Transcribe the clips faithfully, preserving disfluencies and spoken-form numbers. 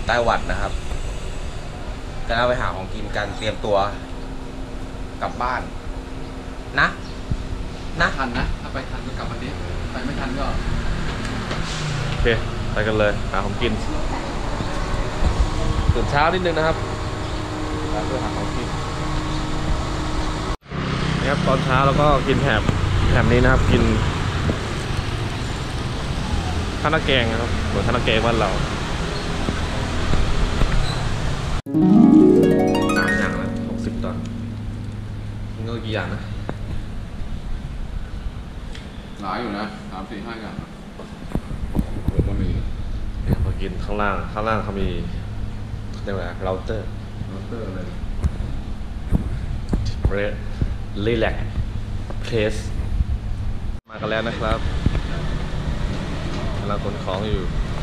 ไต้หวันนะครับจะเอาไปหาของกินกันเตรียมตัวกลับบ้านนะนะทันนะถ้าไปทันก็กลับมาดิไปไม่ทันก็โอเคไปกันเลยหาของกินตื่นเช้านิดนึงนะครับแล้วเพื่อหาของกินนะครับตอนเช้าเราก็กินแถบแถบนี้นะครับกินข้าวหน้าแกงนะครับเหมือนข้าวหน้าแกงบ้านเราสามอย่างนะหกสิบตอนนี่ก็กี่อย่างนะหลายอยู่นะสามสี่ห้าอย่างก็มีเนี่ยพอกินข้างล่างข้างล่างเขามีเรียกว่าเราเตอร์เราเตอร์อะไรเรรีแลกเพลสมากันแล้วนะครับเราขนของอยู่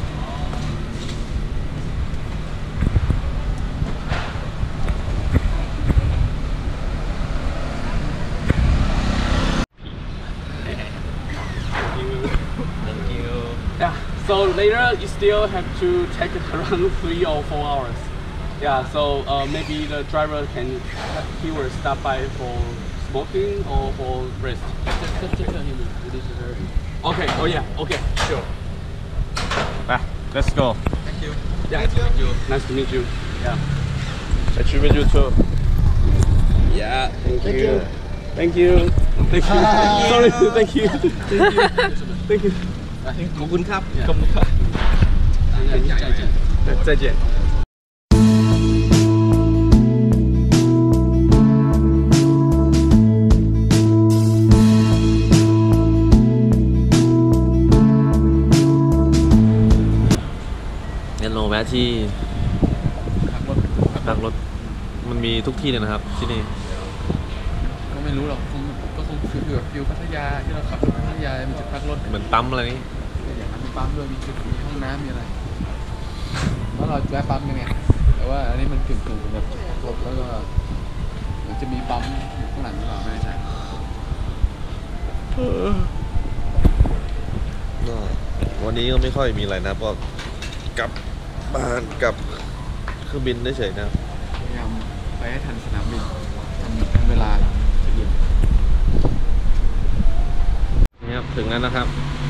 Yeah, so later you still have to take it around three or four hours. Yeah, so uh, maybe the driver can, he will stop by for smoking or for rest. Just, just tell him it is very. Okay, oh yeah, okay, sure. Ah, let's go. Thank you. Yeah, thank you. Nice to meet you. Yeah. Nice to meet you too. Yeah, thank, thank you. you. Thank you. Thank you. Sorry, thank you. Thank you. Thank you. ขอบคุณครับขอบคุณครับ再见งั้นลงแวะที่พักรถมันมีทุกที่เลยนะครับที่นี่ก็ไม่รู้หรอกคงก็คงฟิลแบบฟิลพัทยาที่เราขับรถพัทยามันจะพักรถเหมือนปั๊มอะไรนี่อย่างนั้นมีปั๊มด้วยมีจุดมีห้องน้ำมีอะไรเพราะเราแวะปั๊มกันไงแต่ว่าอันนี้มันกึ่งกึ่งแบบรถแล้วก็เหมือนจะมีปั๊มอยู่ข้างหลังหรือเปล่าไม่ใช่วันนี้ก็ไม่ค่อยมีอะไรนะก็กลับบ้านกับเครื่องบินได้เฉยนะพยายามไปให้ทันสนามบินทันทันเวลาจะเย็นนี่ครับถึงแล้วนะครับ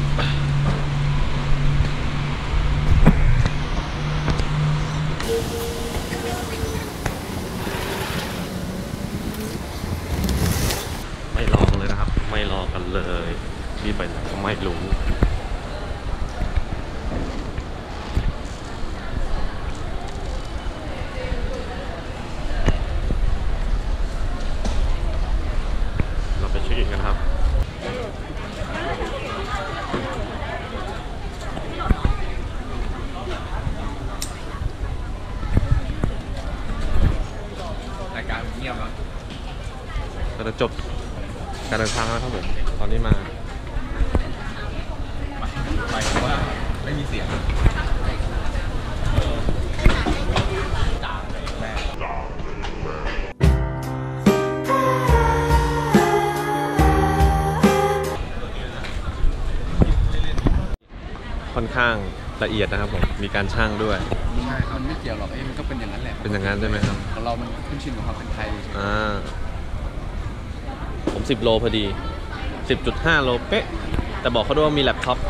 ไม่รอกันเลยนะครับไม่รอกันเลยนี่ไปไหนก็ไม่รู้เราไปเช็คอินกันครับรายการเงียบอ่ะเราจะจบการเดินทางแล้วครับผมตอนนี้มาไปเพราะว่าไม่มีเสียงค่อนข้างละเอียดนะครับผมมีการช่างด้วยใช่มันไม่เกี่ยวหรอกเอ้มันก็เป็นอย่างนั้นแหละเป็นอย่างนั้นใช่ไหมครับของเรามันขึ้นชินกับความเป็นไทยอ่าผมสิบโลพอดี สิบจุดห้า โลเป๊ะแต่บอกเขาด้วยว่ามีแล็ปท็อป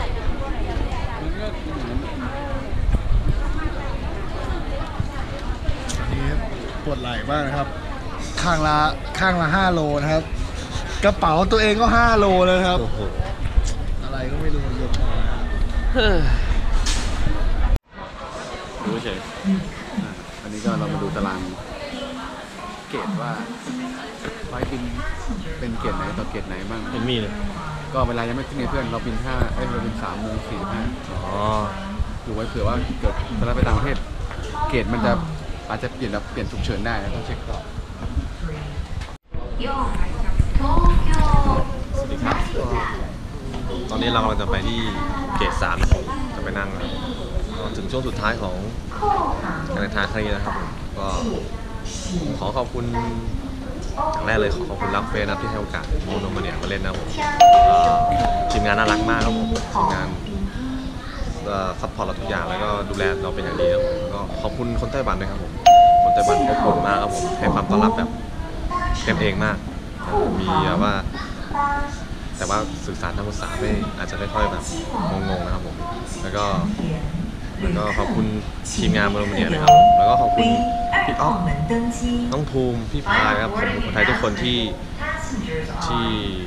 นี่ปวดไหล่มากนะครับข้างละข้างละห้าโลนะครับกระเป๋าตัวเองก็ห้าโลเลยครับอะไรก็ไม่รู้เยอะมากดูเฉยอันนี้ก็เรามาดูตารางเกรดว่าไฟบินเป็นเกรดไหนต่อเกรดไหนบ้างเป็นมีเลยก็เวลายังไม่ขึ้นในเพื่อนเราบินห้าเอ้ยเราบินสามโมงสี่สิบห้าอ๋อดูไว้เผื่อว่าเกิดเวลาไปต่างประเทศเกรดมันจะอาจจะเปลี่ยนแบบเปลี่ยนฉุกเฉินได้ต้องเช็คก่อนสวัสดีครับตอนนี้เรากำลังจะไปที่เกรดสามจะไปนั่งนะถึงช่วงสุดท้ายของการเดินทางครั้งนี้นะครับก็ขอขอบคุณอย่างแรกเลยขอขอบคุณรักเฟสนะที่ให้โอกาสโมโนมาเนี่ยมาเล่นนะผมทีมงานน่ารักมากครับผมทีมงานซัพพอร์ตเราทุกอย่างแล้วก็ดูแลเราเป็นอย่างดีครับผมแล้วก็ขอบคุณคนไต้หวันด้วยครับผมคนไต้หวันอบอุ่นมากครับผมให้ความต้อนรับแบบกันเองมากมีแบบว่าแต่ว่าสื่อสารทางภาษาไม่อาจจะไม่ค่อยแบบงงๆนะครับผมแล้วก็แล้วก็ขอบคุณทีมงานโรมาเนียนะครับแล้วก็ขอบคุณพี่อ๊อฟน้องภูมิพี่พายครับผมคนไทยทุกคนที่ที่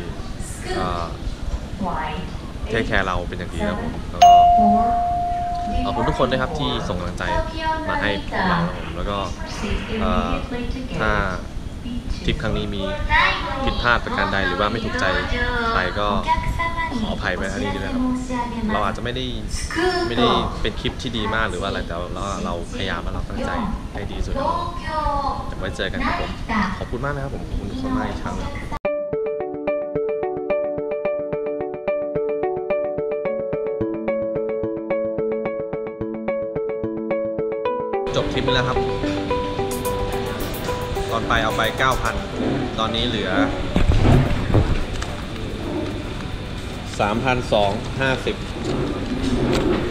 เทคแคร์เราเป็นอย่างดีครับผมแล้วก็ขอบคุณทุกคนด้วยครับที่ส่งกำลังใจมาให้พวกเราครับผมแล้วก็ถ้าทริปครั้งนี้มีผิดพลาดประการใดหรือว่าไม่ถูกใจใครก็ขออภัยไว้ท่านี้ด้วยครับเราอาจจะไม่ได้ไม่ได้เป็นคลิปที่ดีมากหรือว่าอะไรแต่เราเราพยายามและเราตั้งใจให้ดีที่สุดครับจะไว้เจอกันครับผมขอบคุณมากนะครับผมขอบคุณทุกคนมากอีกครั้งจบทริปไปแล้วครับตอนไปเอาไป เก้าพัน ตอนนี้เหลือ สามพันสองร้อยห้าสิบ